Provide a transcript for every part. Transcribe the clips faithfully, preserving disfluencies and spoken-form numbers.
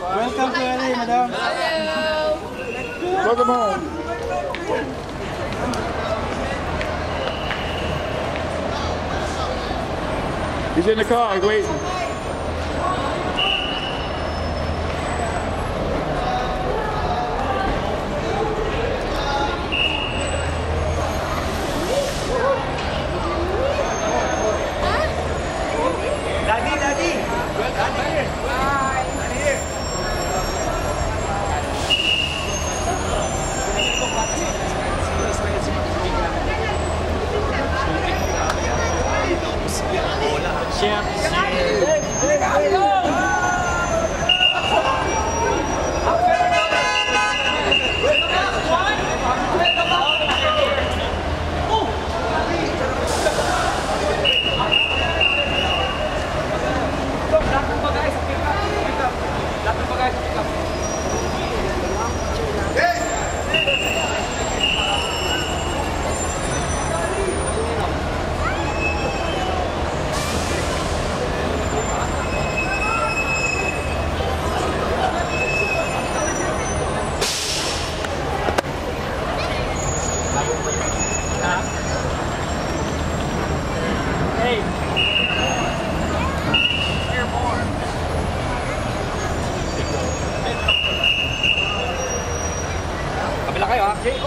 Welcome to L A, madam. Hello. Welcome home. He's in the car, waiting. Daddy, daddy. Welcome here. Bye. Daddy here. Chef. Kabila kayo ha? J O!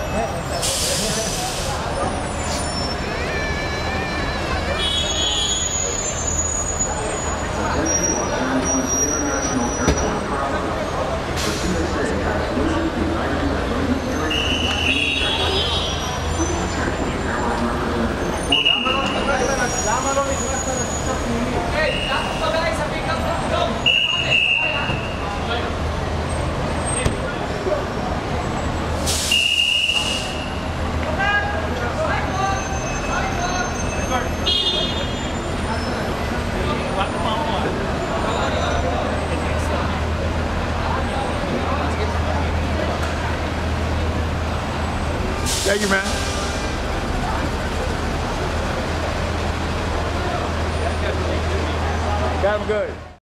Thank you, man. Got him good.